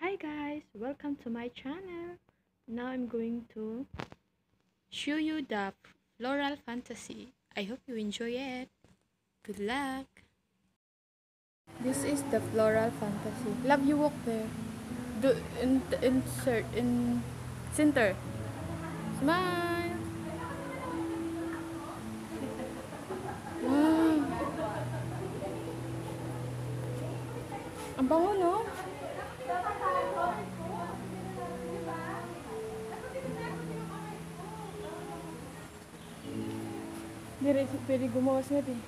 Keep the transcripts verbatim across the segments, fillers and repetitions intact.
Hi guys, welcome to my channel. Now I'm going to show you the floral fantasy. I hope you enjoy it. Good luck. This is the floral fantasy. Love, you walk there. Do in, insert in center. Smile. Wow. Ang bango, no? Dire, pwede gumawas nga din.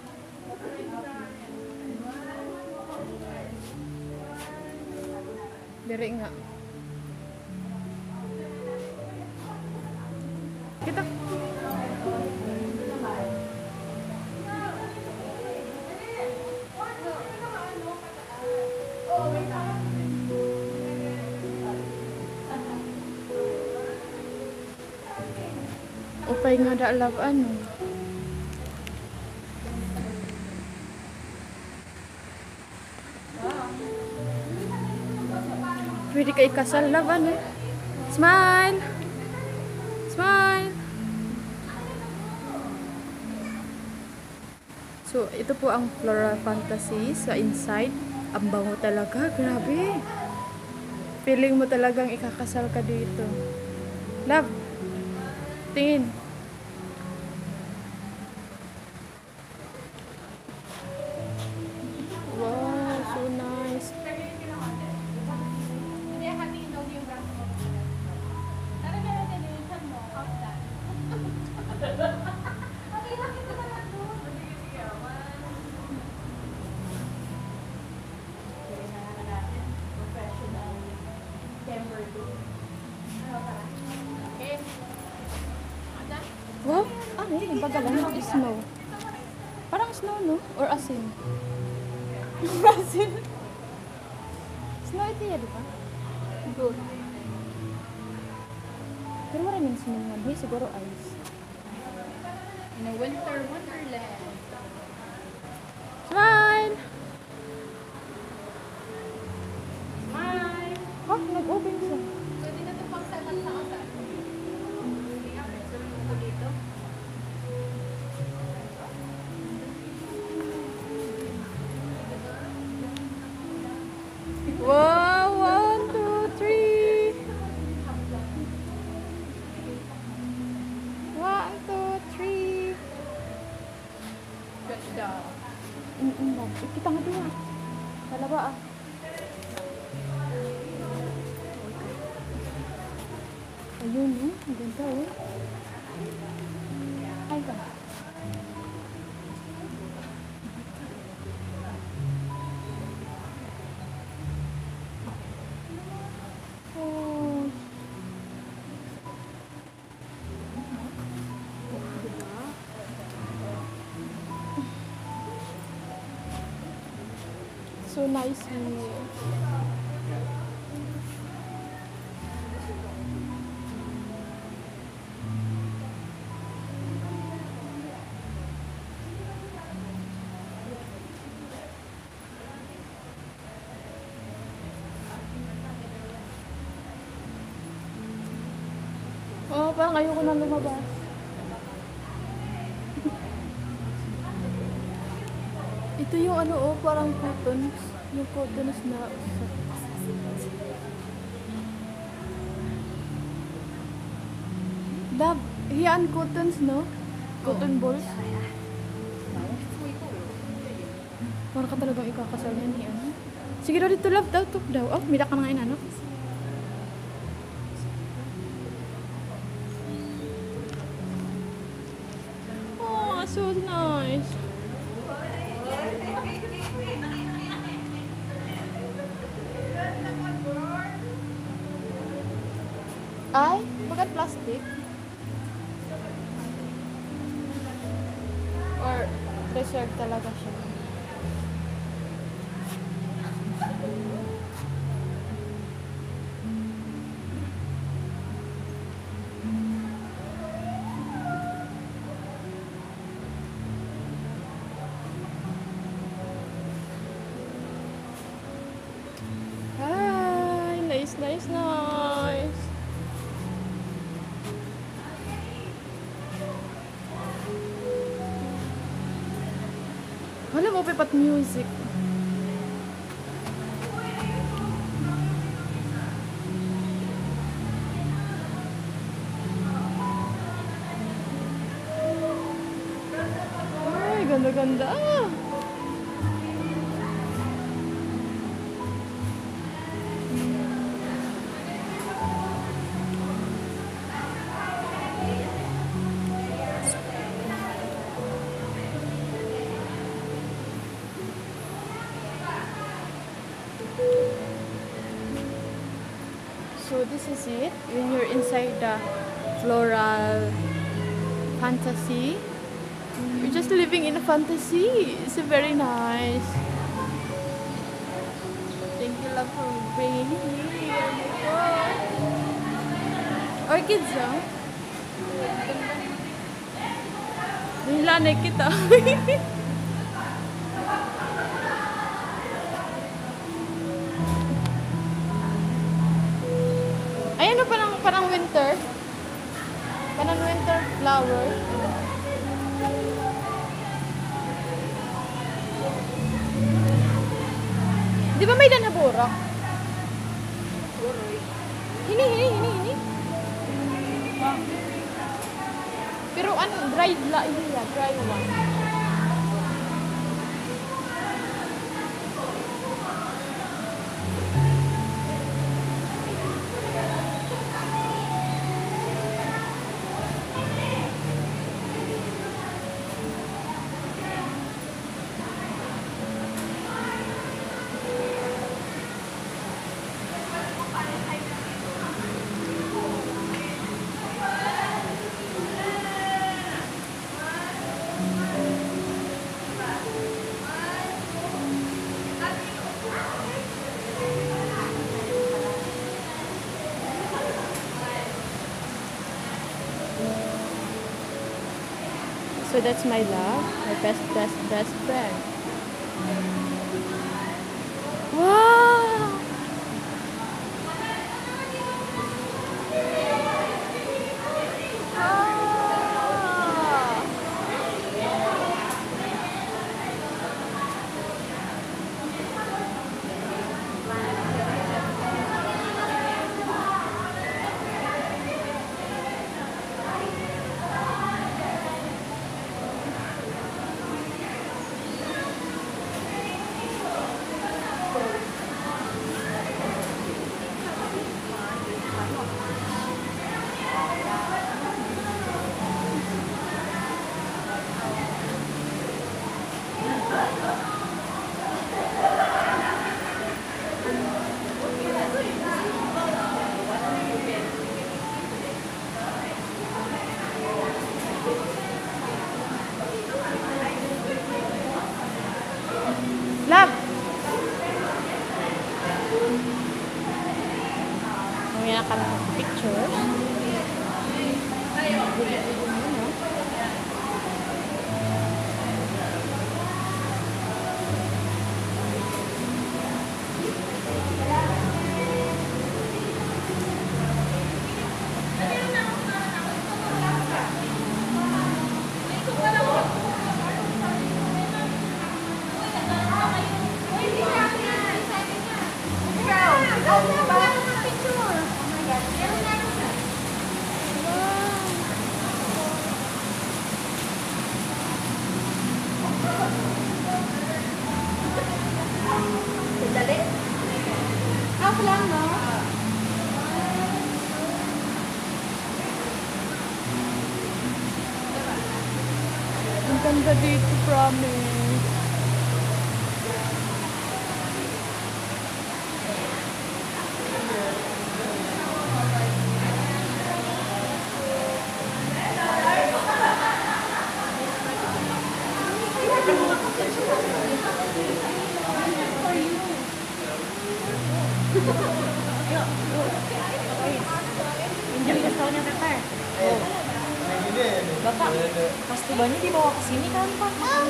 Dire nga. Kita. Upay nga da love ano. Pwede ka ikasal love ano. Smile. Smile. So, ito po ang floral fantasy sa inside. Ang bango talaga. Grabe. Feeling mo talagang ikakasal ka dito. Love. Tingin. Wow, so nice. Wow, ano yun? Bagalan, snow. Parang snow, no? Or asin? Asin? Snow ito yan, di ba? Good. Pero maraming snow nga. Di, siguro ice. In a winter wonderland. Smile! Smile! Oh, nag-open siya. So, di na ito pang saman sa kasal. Hindi nga, so, ito dito. Wow, one, two, three. One, two, three. Good job. Mm-mm, love. Eh, kita nga diya. Kalaba ah. Ayun, oh. Ang ganda, oh. Ay, ka. Oh. So nice here. Oh, parang ayoko na lumabas. Ito yung ano, oh, parang cotton. Yung cottons na... Dab, hiyaan cottons, no? Cotton balls. Parang ka talagang ikakasal yan, hiyaan. Sige daw dito, love, daw, tuk daw. Oh, mira ka na ngayon, ano? Oh, so nice. Ay, bakit plastic? Or preserved talaga siya? Hi! Wala mo pipat music. Ay, ganda-ganda. So this is it when you're inside the floral fantasy. You're just living in a fantasy. It's very nice. Thank you, love, for bringing me here. Orchids, ah. Nilanay kita. Ay, ano parang, parang winter? Parang winter flower. Di ba may danaburak? Hini, hini, hini, hini. Pero ano, dried la, hindi ya, dry one. So that's my love, my best, best, best friend. Wow! Ah! Love! Mamaya ka ng pictures. Half lang, no? Ang ganda dito, promise. Hindi gusto niya kakar. Oh. Bapak, pasti banyak dibawa ke sini kan, Pak?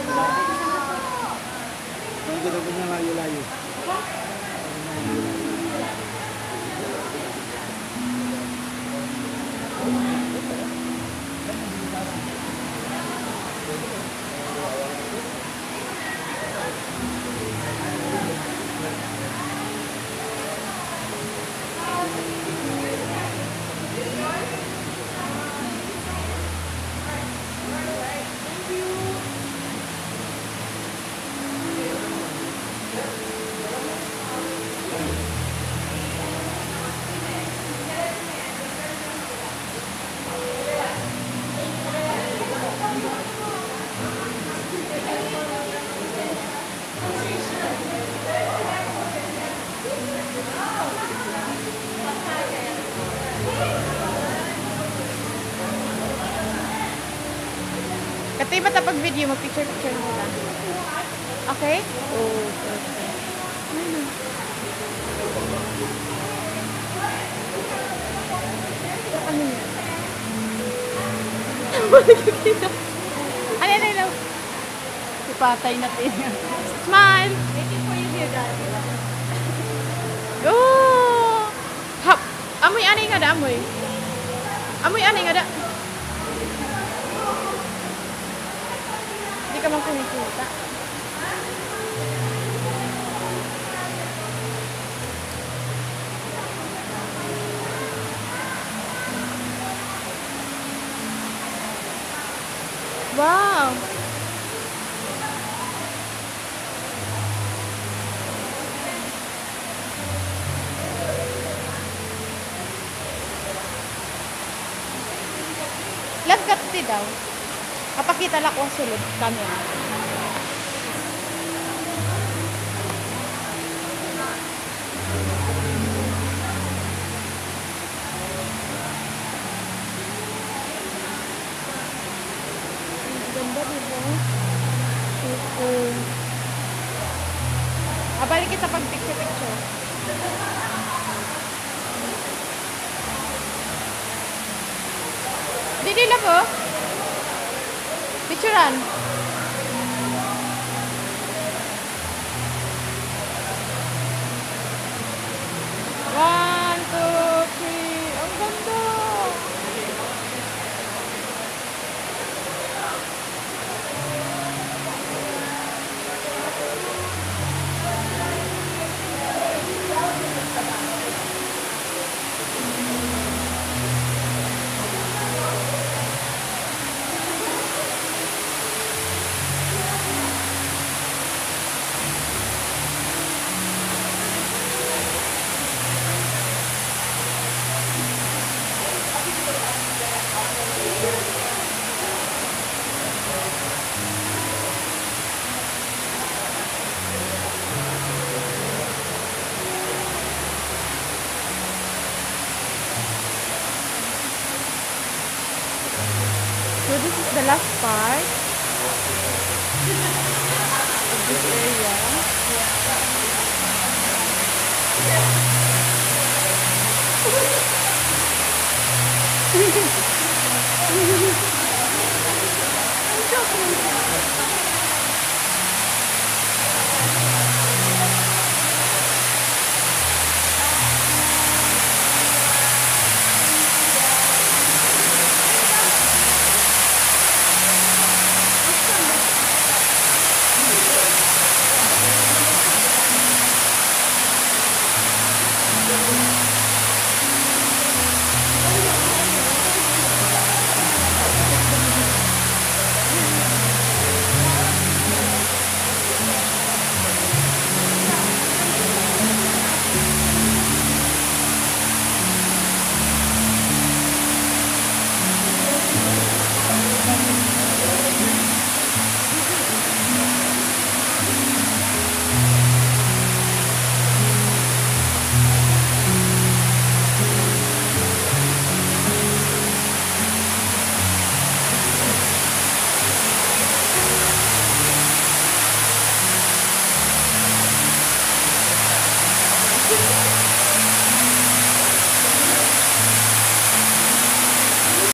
Kalau kita punya layu-layu. ba tapag video mo? Picture-picture na kita. Okay? Oh, okay. Ano? Ano yan? Ano yan, ano? Ipatay natin. Smile! Waiting for you here, daddy. Oh! Hap! Amoy anay nga da, amoy. Amoy anay nga da. Hindi ka man kumikita. Wow! Lagkat ti daw. Kapakita lang ko sulod camera. Ganda diba? Super. Abalik kita pag picture-picture. Didi na po? Picturean. One, two, three. Ang ganda. So this is the last part.